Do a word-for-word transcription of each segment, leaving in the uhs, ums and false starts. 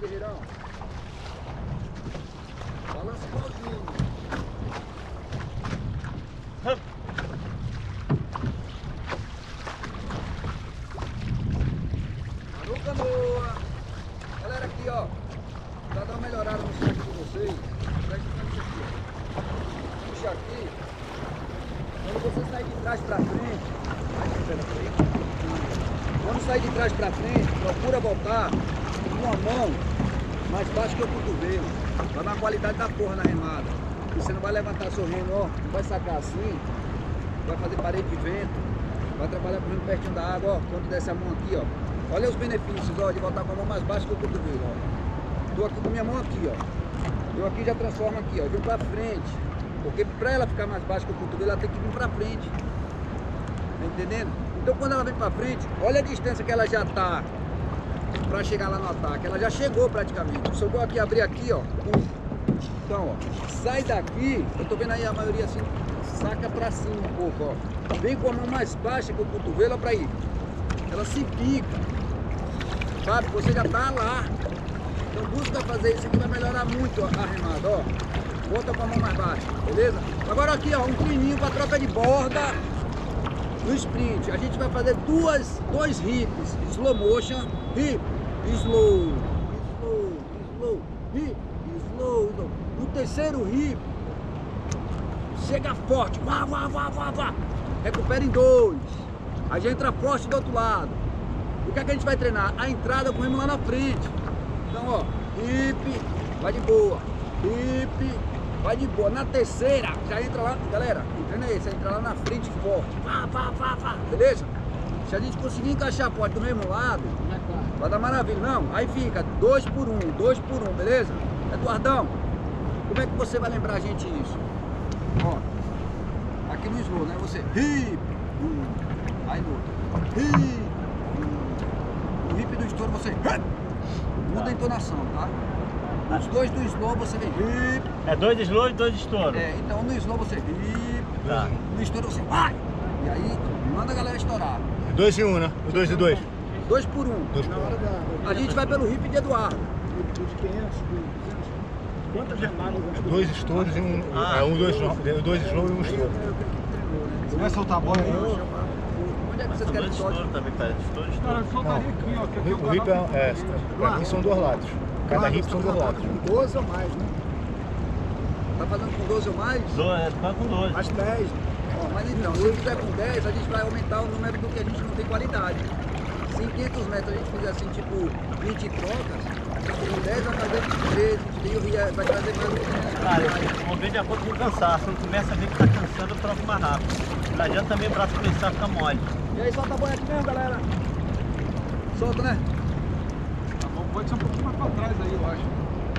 guerreirão. Balança igualzinho. Alô, canoa. Galera, aqui, ó. Pra dar uma melhorada no som de vocês. Presta atenção nisso aqui, ó. Puxa aqui. Quando você sair de trás pra frente, quando sair de trás pra frente, procura voltar com a mão mais baixo que o cotovelo, pra dar uma qualidade da porra na remada. E você não vai levantar seu remo, ó, não vai sacar assim, vai fazer parede de vento, vai trabalhar com o remo pertinho da água, ó, quando desce a mão aqui, ó. Olha os benefícios, ó, de voltar com a mão mais baixa que o cotovelo, ó. Tô aqui com minha mão aqui, ó. Eu aqui já transformo aqui, ó, eu vim pra frente. Porque para ela ficar mais baixa que o cotovelo, ela tem que vir para frente. Tá entendendo? Então quando ela vem para frente, olha a distância que ela já tá para chegar lá no ataque. Ela já chegou praticamente. Só vou aqui abrir aqui, ó. Então, ó, sai daqui. Eu tô vendo aí a maioria assim, saca para cima um pouco, ó. Vem com a mão mais baixa que o cotovelo, ó, para ir. Ela se pica. Sabe? Você já tá lá. Então busca fazer isso aqui, vai melhorar muito a remada, ó. Bota com a mão mais baixa, beleza? Agora aqui, ó, um treininho para troca de borda no sprint. A gente vai fazer duas, dois hips, slow motion, hip, slow, slow, slow, hip, slow, slow. No terceiro hip, chega forte, vá, vá, vá, vá, vá. Recupera em dois. Aí já entra forte do outro lado. O que é que a gente vai treinar? A entrada com o remo lá na frente. Então, ó, hip, vai de boa, hip, vai de boa. Na terceira, já entra lá, galera, treina aí, você entra lá na frente forte. Vá, vá, vá, vá, beleza? Se a gente conseguir encaixar forte do mesmo lado, vai dar maravilha. Não, aí fica dois por um, dois por um, beleza? Eduardão, como é que você vai lembrar a gente isso? Ó, aqui no slow, né? Você hip, um, aí no outro, hip, um. No hip do estouro você muda a entonação, tá? Os dois do slow você vem hip. É dois de slow e dois de estouro. É, então no slow você hip. Tá. No estouro você vai. E aí manda a galera estourar. Dois e um, né? O dois e dois. Dois por um. Dois por um. A gente vai pelo hip de Eduardo. Quantas remadas? Dois estouros e um. Ah. É um, dois, dois slow e um estouro. Você vai soltar a bola aí? Onde é que vocês querem que solte? Estouro também, cara. Estouro, Cara, estouro. eu soltaria aqui, ó. Que aqui O hip é, é, pra mim são dois lados. Cada hip são dois lados. doze ou mais, né? Tá fazendo com doze ou mais? Dois, é, vai com dois. Mais dez. Ó, mas então, se fizer com dez, a gente vai aumentar o número do que a gente não tem qualidade. Se em quinhentos metros a gente fizer assim, tipo vinte trocas, com dez vai fazer treze, e vai trazer mais do que Cara, eu vou ver de acordo com o cansaço. Quando começa a ver que tá cansando, eu troco mais rápido. Não adianta também o braço começar a ficar mole. E aí, solta a boia aqui mesmo, galera. Solta, né? Tá bom, pode ser um pouquinho mais pra trás aí, eu acho.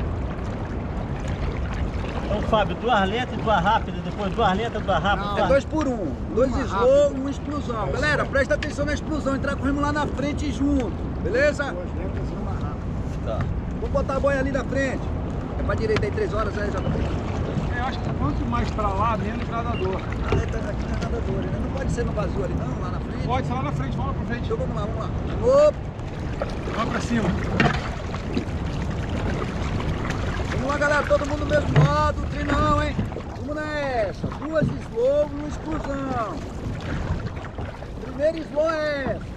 Então, Fábio, duas lentas e duas rápidas, depois duas lentas, duas rápidas. É duas... dois por um. Dois slow, uma explosão. Galera, presta atenção na explosão. Entrar com o remo lá na frente junto. Beleza? Duas lentas e uma rápida. Tá. Vamos botar a boia ali na frente. É pra direita aí, três horas, né? Já tá É, eu acho que quanto mais pra lá, menos nadador. Ah, tá aqui não é nadador, né? Não pode ser no vazio ali não, lá na frente. Pode ser lá na frente, vamos lá pra frente. Então vamos lá, vamos lá. Opa! Vamos pra cima. Vamos lá, galera, todo mundo do mesmo lado, treinão, hein? Vamos nessa. Duas slow, uma explosão. Primeiro slow é essa.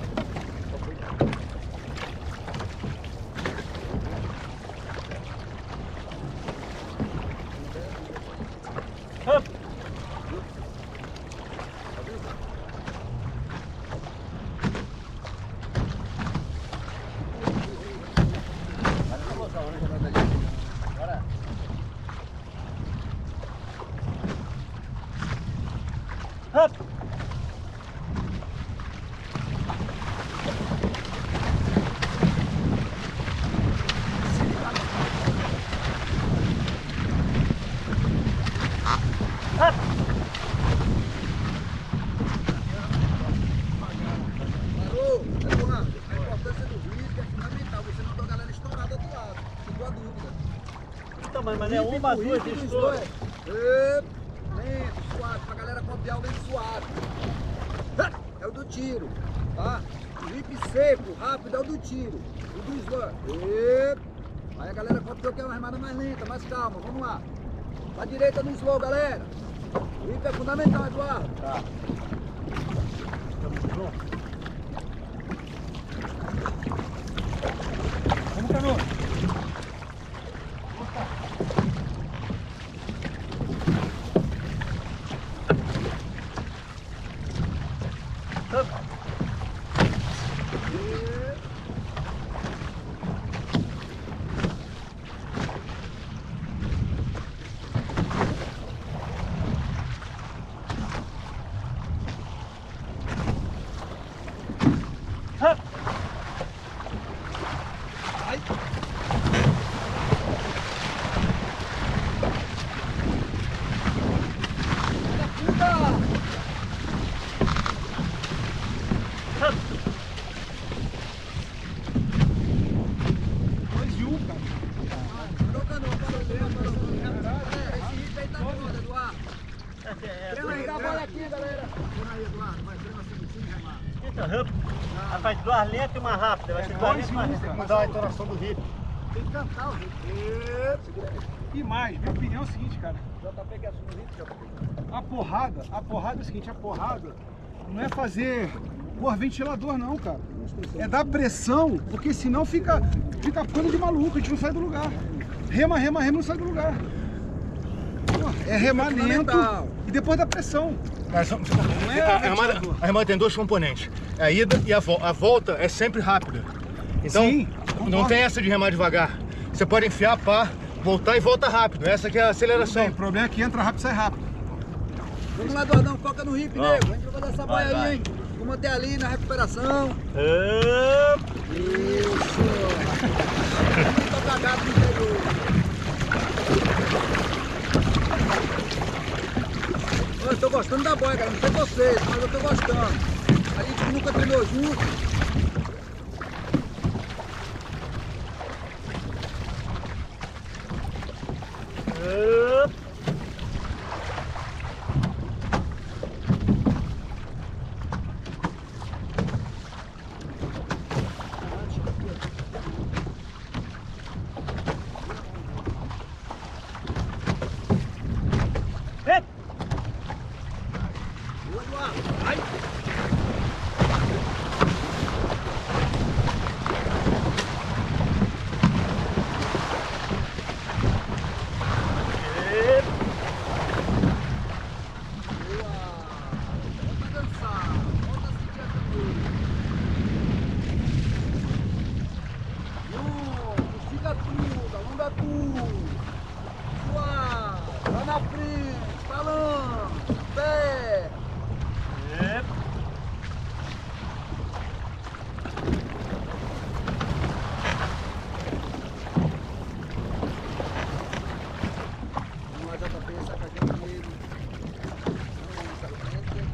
Up. Up. Up. Parou, Eduardo. A importância do risco é fundamental. Você não tem a galera estourada do outro lado. Ficou a dúvida. Então, mas, mas é uma, duas de estouro. Epa, lento, suave, pra galera copiar o lento suave. É o do tiro, tá? O hip seco, rápido é o do tiro. O do slow. Epa, Aí a galera conta que é uma remada mais lenta, mais calma. Vamos lá. Pra direita no slow, galera. O hip é fundamental, Eduardo. Tá. Estamos juntos. Vamos, Canoa. Dois e um, cara. Parou, Canoa, parou, parou, parou. Esse hip aí tá foda, Eduardo. Treina aí, dá a bola aqui, galera. Treina aí, Eduardo. Vai, treina assim, sem remar. Eita, rápido. Rapaz, duas lentas e uma rápida. Vai ser duas lentas e uma rápida. Tem que mudar a entonação do hip. Tem que cantar o hip. Segura aí. E mais, minha opinião é o seguinte, cara. J P que assume o hip, J P. A porrada, a porrada é o seguinte, a porrada não é fazer por ventilador não, cara. É dar pressão, porque senão fica, fica coisa de maluco, a gente não sai do lugar. Rema, rema, rema, não sai do lugar. Pô, é remar lento e depois da pressão. Mas, a, é a, remada, a remada tem dois componentes. A ida e a volta. A volta é sempre rápida. Então, Sim, não concordo. tem essa de remar devagar. Você pode enfiar a pá, voltar e volta rápido. Essa que é a aceleração. O problema é que entra rápido e sai rápido. Vamos lá, Eduardão, foca no hip, Vamos. nego. A gente vai fazer essa Vai, boia vai. aí, hein? Vamos manter ali na recuperação. Up. Isso. Vamos tocar gato no interior. Eu tô gostando da boia, cara. Não sei vocês, mas eu tô gostando. A gente nunca treinou junto. Up. Up. Boa, Eduardo. Vai. Up. Boa. Volta a dançar. Volta a sentir a cabeça. Junto. Estica tudo. Alonga tudo. Suave. Lá na frente. Falando. Pé. Up. Vamos lá, J P, saca a gente dele. Vamos, saca a gente.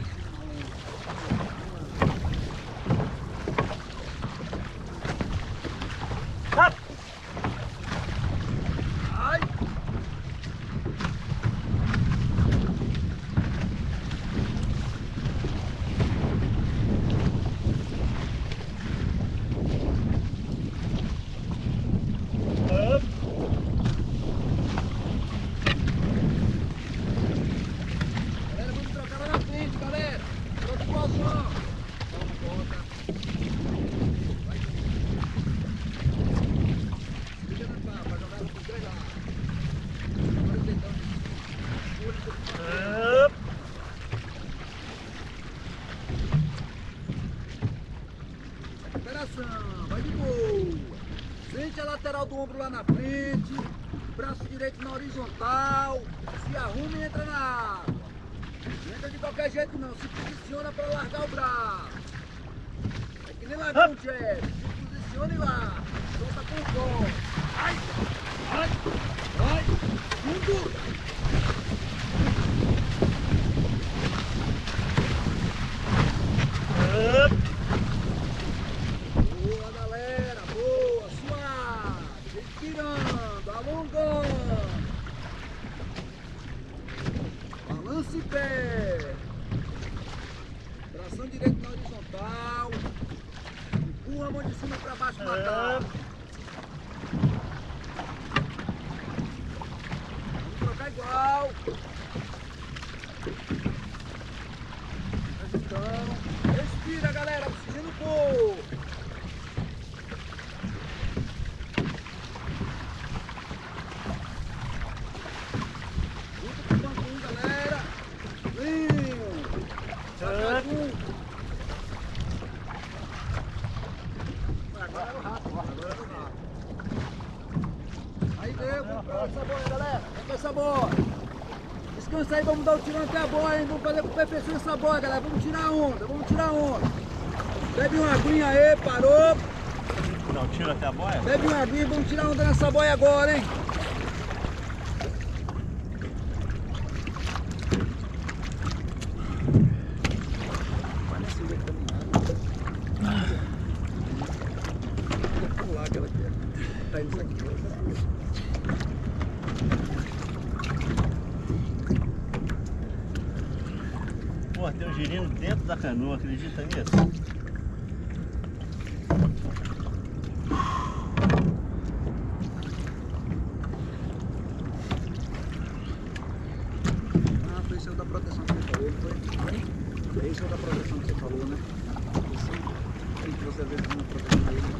Up. Ai! Up. Galera, vamos trocar lá na frente, galera. Troca igual só. Toma conta. Vai. Fica na pá, vai jogar os três lá. Agora o dedão. Up. Recuperação, vai de boa. Sente a lateral do ombro lá na frente. Braço direito na horizontal. Se arruma e entra na água. Não entra de qualquer jeito não. Se posiciona para largar o braço. É que nem largar um jet. Se posiciona e larga. Solta com força. Vai, vai, vai. Fundo. Up. Boa, galera. Boa, suave. Respirando, alongando. Balance pé. Tração direito na horizontal. Empurra a mão de cima para baixo na tábua. Aí deu, vamos pegar essa boia, galera. Vamos pegar essa boia. Descansa aí, vamos dar o tirão até a boia, hein? Vamos fazer com perfeição essa boia, galera. Vamos tirar a onda, vamos tirar a onda. Bebe uma aguinha aí, parou. Não, tira até a boia? Bebe uma aguinha, vamos tirar a onda nessa boia agora, hein? Vamos lá, aquela aqui. Tá indo isso aqui. Pô, tem um girino dentro da canoa, acredita nisso? Ah, foi isso da proteção que você falou, não foi? É isso da proteção que você falou, né? Tem que você ver como proteção dele.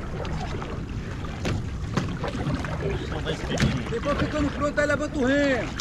Só vai esse peixinho. Depois ficando pronto, aí levanta o remo.